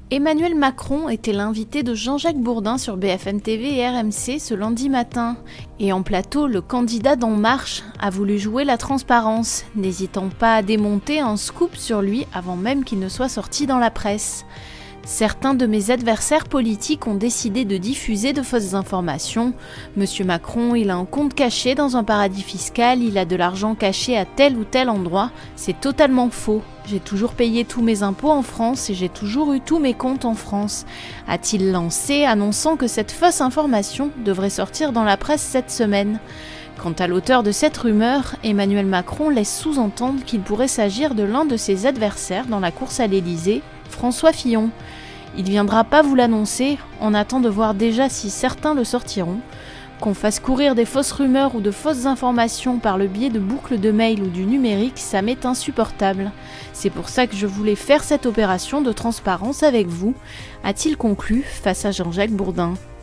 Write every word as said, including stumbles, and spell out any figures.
Emmanuel Macron était l'invité de Jean-Jacques Bourdin sur B F M T V et R M C ce lundi matin. Et en plateau, le candidat d'En Marche a voulu jouer la transparence, n'hésitant pas à démonter un scoop sur lui avant même qu'il ne soit sorti dans la presse. Certains de mes adversaires politiques ont décidé de diffuser de fausses informations. Monsieur Macron, il a un compte caché dans un paradis fiscal, il a de l'argent caché à tel ou tel endroit. C'est totalement faux. J'ai toujours payé tous mes impôts en France et j'ai toujours eu tous mes comptes en France, a-t-il lancé, annonçant que cette fausse information devrait sortir dans la presse cette semaine. Quant à l'auteur de cette rumeur, Emmanuel Macron laisse sous-entendre qu'il pourrait s'agir de l'un de ses adversaires dans la course à l'Élysée, François Fillon. Il viendra pas vous l'annoncer, on attend de voir déjà si certains le sortiront. Qu'on fasse courir des fausses rumeurs ou de fausses informations par le biais de boucles de mail ou du numérique, ça m'est insupportable. C'est pour ça que je voulais faire cette opération de transparence avec vous, a-t-il conclu face à Jean-Jacques Bourdin.